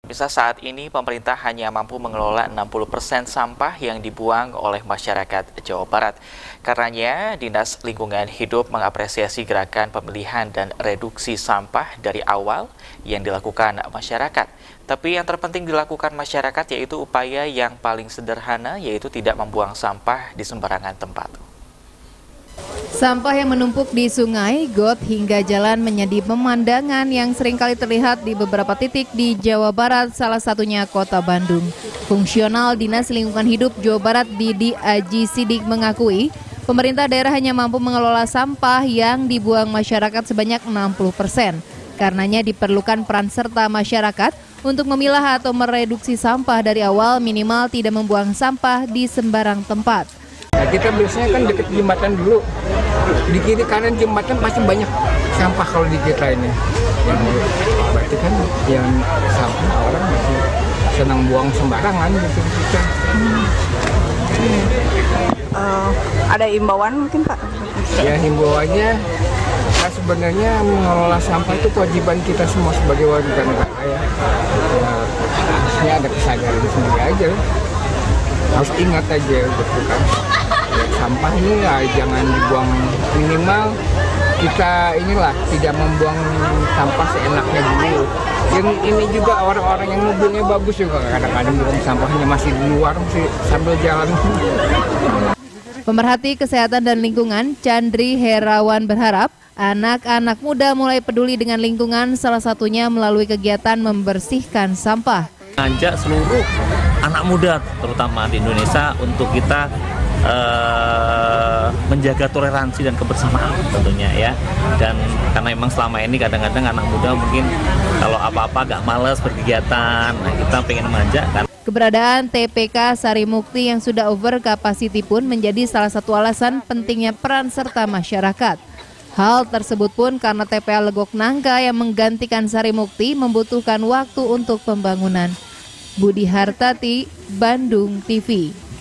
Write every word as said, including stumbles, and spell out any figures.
Bisa saat ini pemerintah hanya mampu mengelola enam puluh persen sampah yang dibuang oleh masyarakat Jawa Barat. Karenanya, Dinas Lingkungan Hidup mengapresiasi gerakan pemilihan dan reduksi sampah dari awal yang dilakukan masyarakat. Tapi yang terpenting dilakukan masyarakat yaitu upaya yang paling sederhana, yaitu tidak membuang sampah di sembarangan tempat. Sampah yang menumpuk di sungai, got, hingga jalan menjadi pemandangan yang seringkali terlihat di beberapa titik di Jawa Barat, salah satunya Kota Bandung. Fungsional Dinas Lingkungan Hidup Jawa Barat Didi Aji Sidik mengakui, pemerintah daerah hanya mampu mengelola sampah yang dibuang masyarakat sebanyak enam puluh persen. Karenanya diperlukan peran serta masyarakat untuk memilah atau mereduksi sampah dari awal, minimal tidak membuang sampah di sembarang tempat. Nah, kita biasanya kan dekat jembatan dulu, di kiri kanan jembatan pasti banyak sampah kalau di kita ini. Yang berarti kan yang sampah orang masih senang buang sembarangan gitu kita. Hmm. Uh, ada himbauan mungkin Pak? Ya himbauannya, nah, sebenarnya mengelola sampah itu kewajiban kita semua sebagai warga negara ya. Nah, harusnya ada kesadaran sendiri aja. Harus ingat aja gitu kan. Ya, sampah ini ya, jangan dibuang, minimal kita inilah tidak membuang sampah seenaknya dulu. Dan ini juga orang-orang yang mobilnya bagus juga kadang-kadang buang sampahnya masih di luar, masih sambil jalan. Pemerhati Kesehatan dan Lingkungan Chandri Herawan berharap anak-anak muda mulai peduli dengan lingkungan, salah satunya melalui kegiatan membersihkan sampah. Ngajak seluruh anak muda terutama di Indonesia untuk kita uh, menjaga toleransi dan kebersamaan tentunya ya. Dan karena memang selama ini kadang-kadang anak muda mungkin kalau apa-apa agak malas berkegiatan, nah kita pengen mengajak kan. Keberadaan T P K Sari Mukti yang sudah over capacity pun menjadi salah satu alasan pentingnya peran serta masyarakat. Hal tersebut pun karena T P A Legok Nangka yang menggantikan Sari Mukti membutuhkan waktu untuk pembangunan. Budi Hartati, Bandung T V.